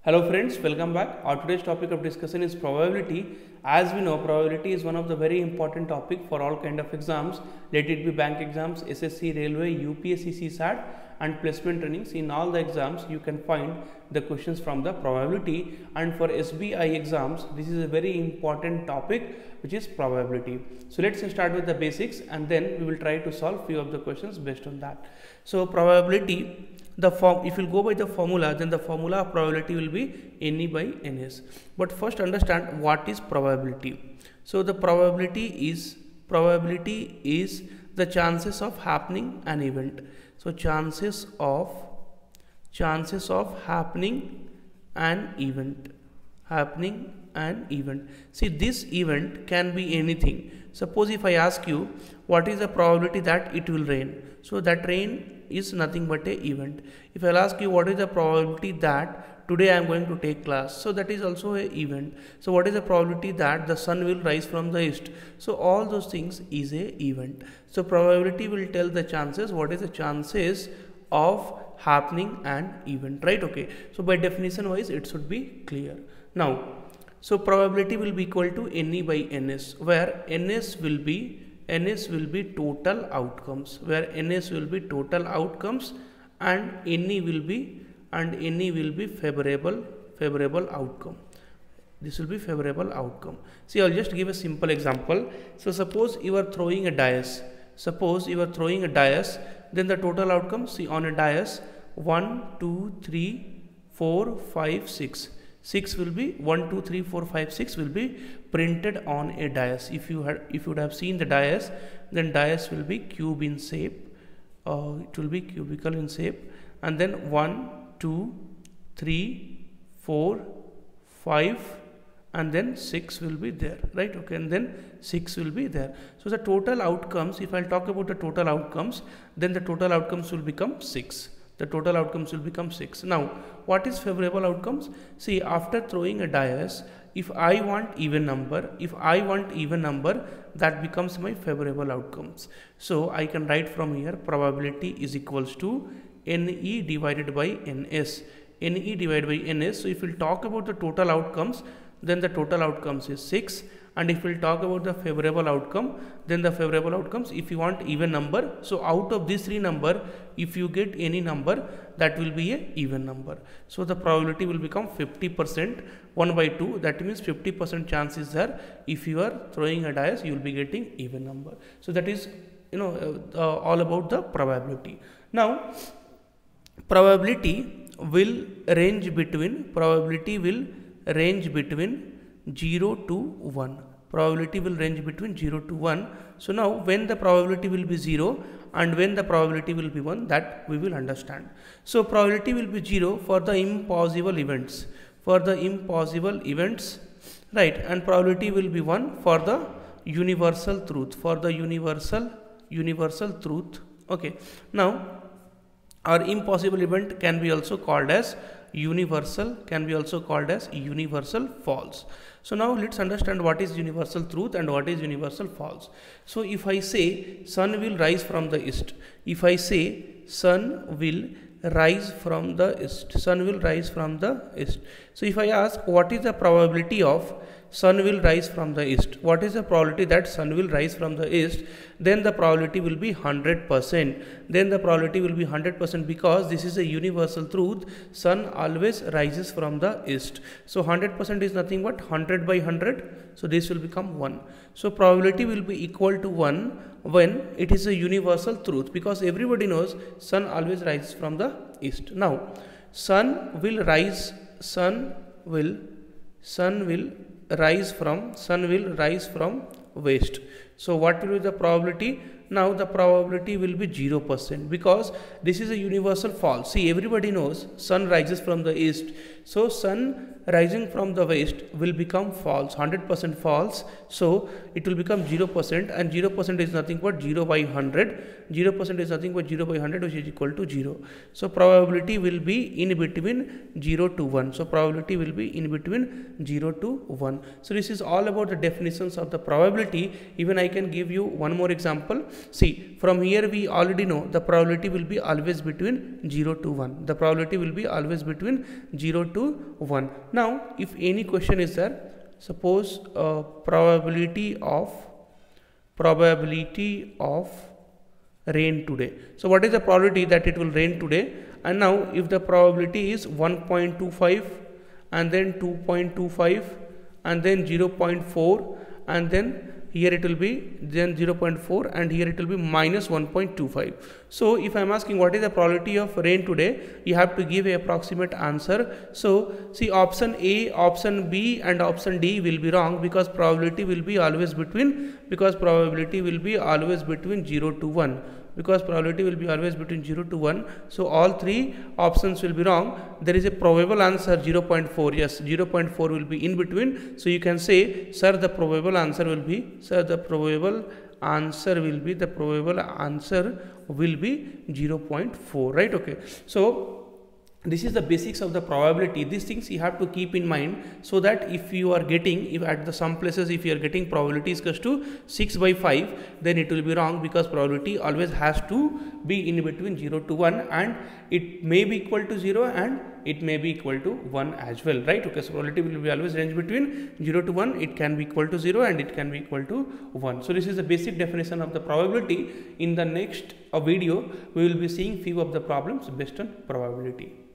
Hello friends, welcome back. Our today's topic of discussion is probability. As we know, probability is one of the very important topic for all kind of exams. Let it be bank exams, SSC, Railway, UPSC, CSAT and placement trainings. In all the exams, you can find the questions from the probability, and for SBI exams, this is a very important topic which is probability. So let's start with the basics and then we will try to solve few of the questions based on that. So probability, the form, if you go by the formula, then the formula of probability will be Ne by Ns. But first understand what is probability. So the probability is the chances of happening an event. So chances of happening an event. See, this event can be anything. Suppose if I ask you what is the probability that it will rain, so that rain is nothing but a event. If I'll ask you what is the probability that today I am going to take class, so that is also a event. So what is the probability that the sun will rise from the east, so all those things is a event. So probability will tell the chances, what is the chances of happening an event, right? Okay, so by definition wise it should be clear. Now, so probability will be equal to Ne by Ns, where Ns will be total outcomes, and Ne will be favorable outcome. This will be favorable outcome. See, I'll just give a simple example. So suppose you are throwing a dice. Then the total outcome, see, on a dice 1, 2, 3, 4, 5, 6. 6 will be 1, 2, 3, 4, 5, 6 will be printed on a dice. If you would have seen the dice, then dice will be cube in shape. It will be cubical in shape, and then 1, 2, 3, 4, 5, and then 6 will be there, right? Okay, and then 6 will be there. So the total outcomes, if I'll talk about the total outcomes, then the total outcomes will become 6. Now, what is favorable outcomes? See, after throwing a dice, if I want even number, that becomes my favorable outcomes. So I can write from here, probability is equals to Ne divided by Ns. So if we'll talk about the total outcomes, then the total outcomes is 6. And if we'll talk about the favorable outcome, then the favorable outcomes, if you want even number, so out of these three number, if you get any number, that will be a even number. So the probability will become 50%, 1 by 2. That means 50% chance is there. If you are throwing a dice, you will be getting even number. So that is, all about the probability. Now, probability will range between 0 to 1. Probability will range between 0 to 1. So now when the probability will be 0 and when the probability will be 1, that we will understand. So probability will be 0 for the impossible events. Right, and probability will be 1 for the universal truth. Universal truth. Okay. Now, our impossible event can be also called as universal, false. So now let's understand what is universal truth and what is universal false. So if I say sun will rise from the east, so if I ask what is the probability of sun will rise from the east, what is the probability that sun will rise from the east, then the probability will be 100%. Because this is a universal truth, sun always rises from the east. So 100% is nothing but 100 by 100, so this will become 1. So probability will be equal to 1 when it is a universal truth, because everybody knows sun always rises from the east. Now, sun will rise from west. So what will be the probability? Now the probability will be 0%, because this is a universal false. See, everybody knows sun rises from the east, so sun rising from the west will become false, 100% false. So it will become 0%, and 0% is nothing but 0 by 100. 0% is nothing but 0 by 100, which is equal to 0. So probability will be in between 0 to 1. So probability will be in between 0 to 1. So this is all about the definitions of the probability. Even I can give you one more example. See, from here we already know the probability will be always between 0 to 1. The probability will be always between 0 to 1. Now, if any question is there, suppose probability of rain today. So what is the probability that it will rain today? And now if the probability is 1.25 and then 2.25 and then 0.4 and then here it will be then 0.4 and here it will be minus 1.25. So if I am asking what is the probability of rain today, you have to give a approximate answer. So see, option A, option B and option D will be wrong, because probability will be always between 0 to 1. Because probability will be always between 0 to 1. So all three options will be wrong. There is a probable answer 0.4. Yes, 0.4 will be in between. So you can say, sir, the probable answer will be 0.4, right? Okay. So this is the basics of the probability. These things you have to keep in mind, so that if you are getting, if at some places if you are getting probability is equal to 6 by 5, then it will be wrong, because probability always has to be in between 0 to 1, and it may be equal to 0 and it may be equal to 1 as well, right? Okay, so probability will be always range between 0 to 1. It can be equal to 0 and it can be equal to 1. So this is the basic definition of the probability. In the next video, we will be seeing few of the problems based on probability.